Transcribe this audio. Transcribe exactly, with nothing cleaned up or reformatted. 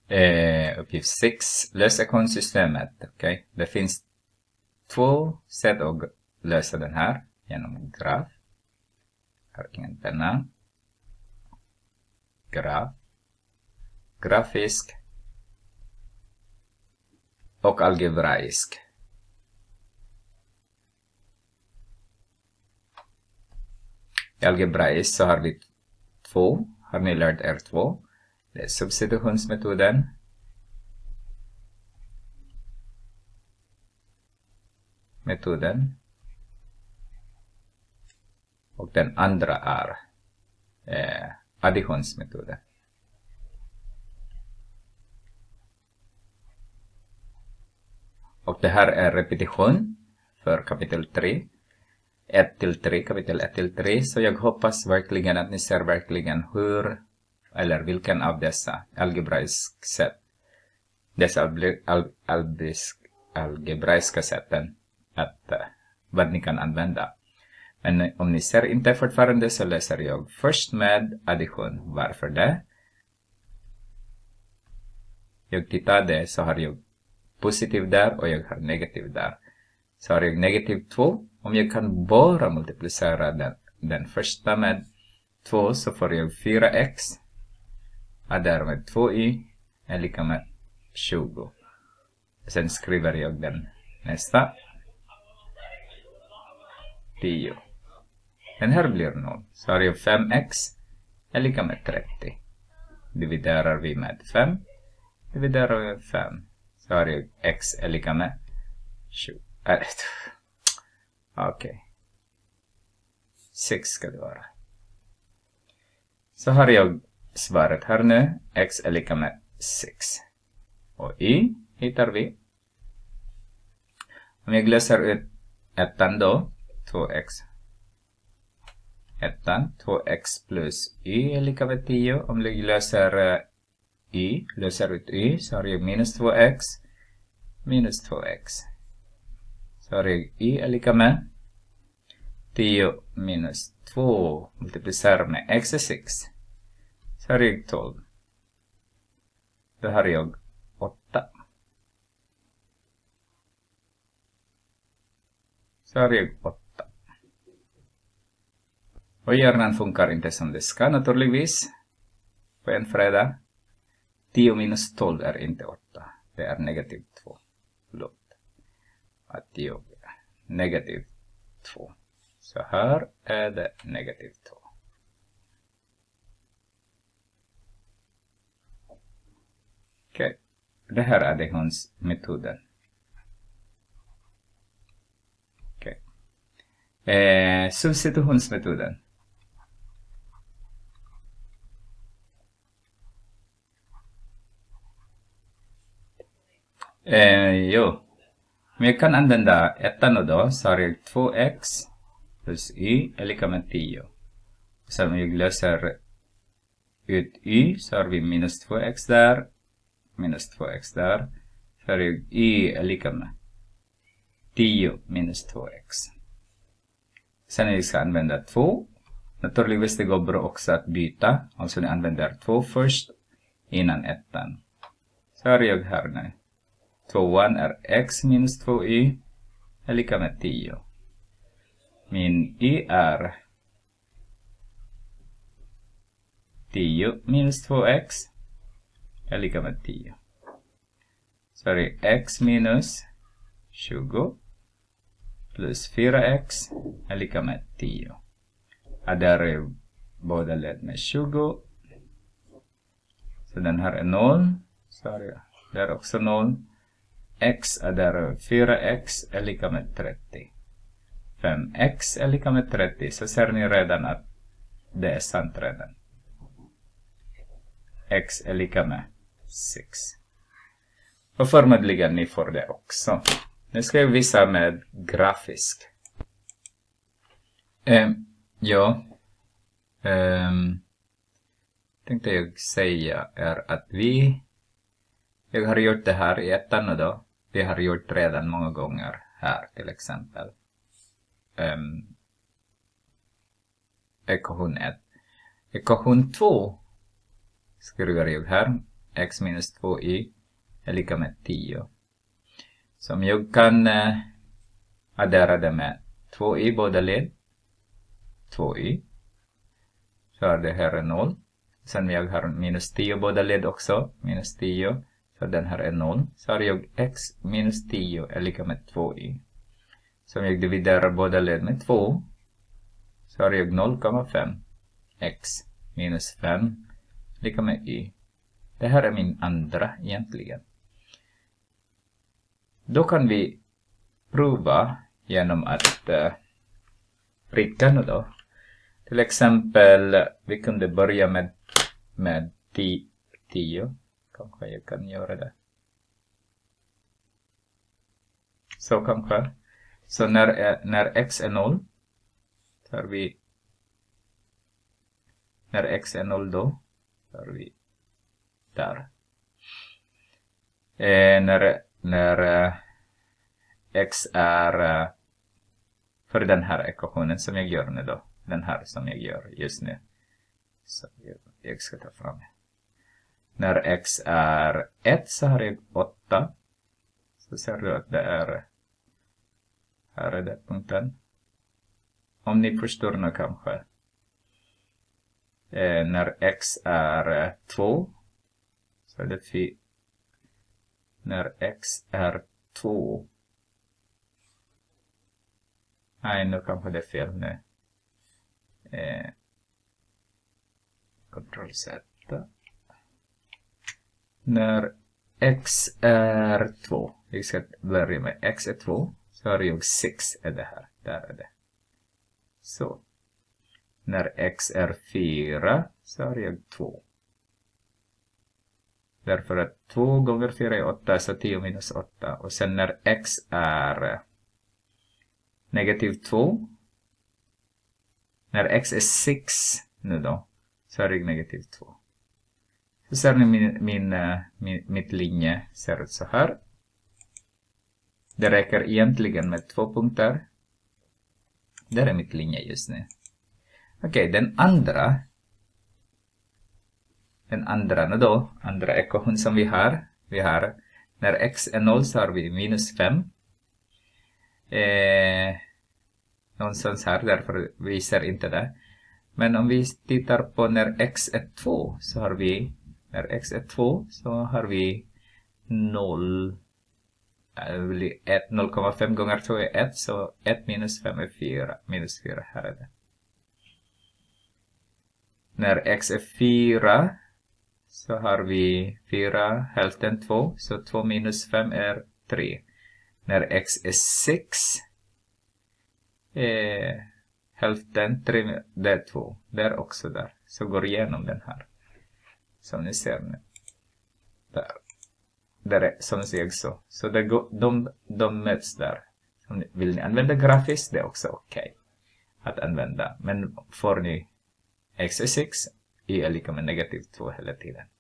Eh, uppgift sex. Lös ekvationsystemet. Okay? Det finns två sätt att lösa den här. Genom graf. Har ingen penna. Graf. Grafisk. Och algebraisk. I algebraisk så har vi två. Har ni lärt er två? Det är substitutionsmetoden. Metoden. Och den andra är eh, additionsmetoden. Och det här är repetition för kapitel tre. ett till tre, kapitel ett till tre. Så jag hoppas verkligen att ni ser verkligen hur eller vilken av dessa algebraiska sätt, dessa al al algebraiska sätten att uh, vad ni kan använda. Men om ni ser inte fortfarande så läser jag först med addition. Varför det? Jag tittade så har jag positiv där och jag har negativ där. Så har jag negativ två. Om jag kan bara multiplicera den, den första med två så får jag fyra x. Och därmed två y är lika med tjugo. Sen skriver jag den nästa. tio. Den här blir noll. Så har jag fem x är lika med trettio. Dividerar vi med fem. Dividerar vi med fem. Så har jag x är lika med tjugo. Okej. Okay. sex ska det vara. Så har jag svaret här nu. X är lika med sex. Och y hittar vi. Om jag löser ut ettan då. två x. Ettan. två x plus y är lika med tio. Om jag löser uh, y. Löser ut y. Så har jag minus två x. Minus två x. Så har jag y är lika med tio minus två multiplicerar med x är sex. Så har jag tolv. Då har jag åtta. Så har jag åtta. Och hjärnan funkar inte som det ska naturligtvis. På en fredag. tio minus tolv är inte åtta. Det är negativ två. Förlåt. Att tio negativ två. Så här är det negativ två. Okej. Okay. Det här är additionsmetoden. Okej. Okay. Eh, substitutionsmetoden. Eh, jo. Men jag kan använda ettan då. Så har jag två x plus y är lika med tio. Så om jag löser ut y så har vi minus två x där. Minus två x där. Så har jag y är lika med tio minus två x. Sen jag ska använda två. Naturligtvis det går bra också att byta. Alltså ni använder två först innan ettan. Så har jag här nu. tvåan är x minus två y är lika med tio. Min y är tio minus två x är lika med tio. Så är det x minus tjugo plus fyra x är lika med tio. Och där är båda led med tjugo. Så den här är noll. Så är det där också noll. X är där fyra x är lika med trettio. fem x är lika med trettio. Så ser ni redan att det är sant redan. X är lika med sex. Och förmodligen ni får det också. Nu ska jag visa med grafisk. Eh, ja. Eh, tänkte jag säga är att vi... Jag har gjort det här i ettan då. Vi har gjort redan många gånger här till exempel. Um, ekvation ett. Ekvation två skriver jag här. x minus två y är lika med tio. Så om jag kan eh, addera det med två y båda led, två y, så är det här är noll. Sen jag har minus tio båda led också, minus tio, så den här är noll. Så har jag x minus tio är lika med två y. Så om jag dividerar båda led med två, så har jag noll komma fem x minus fem lika med y. Det här är min andra egentligen. Då kan vi prova genom att uh, pricka nu då. Till exempel, vi kunde börja med, med tio. Kanske jag kan göra det. Så kanske. Så när, när x är noll, tar vi, när x är noll då, tar vi där. Eh, när när eh, x är, eh, för den här ekvationen som jag gör nu då, den här som jag gör just nu. Så jag, jag ska ta fram. När x är ett så har jag åtta. Så ser du att det är, här är det punkten. Om ni förstår nu kanske. Eh, när x är eh, två så är det fyra. När x är två. Nej, nu kanske det är fel nu. Eh, Ctrl Z. När x är två. Vi ska börja med x är två. Så har jag sex är det här. Där är det. Så. När x är fyra så har jag två. Därför att två gånger fyra är åtta, så tio minus åtta. Och sen när x är negativ två. När x är sex nu då, så är det negativ två. Så ser ni min, min, min, mitt linje ser ut så här. Det räcker egentligen med två punkter. Där är mitt linje just nu. Okej, okay, den andra. Den andra nu då, andra ekvation som vi har. Vi har, när x är noll så har vi minus fem. Eh, någonstans här, därför visar inte det. Men om vi tittar på när x är två så har vi, när x är två så har vi noll. noll komma fem gånger två är ett, så ett minus fem är fyra. Minus fyra, här är det. När x är fyra så har vi fyra, hälften två, så två minus fem är tre. När x är sex, eh, hälften tre, det är två. Det är också där. Så går igenom den här. Som ni ser nu. Där. Där är som jag så. Så det går, de, de möts där. Om ni, vill ni använda grafiskt, det är också okej. Okay att använda. Men får ni x är sex, y är lika med negativ två hela tiden.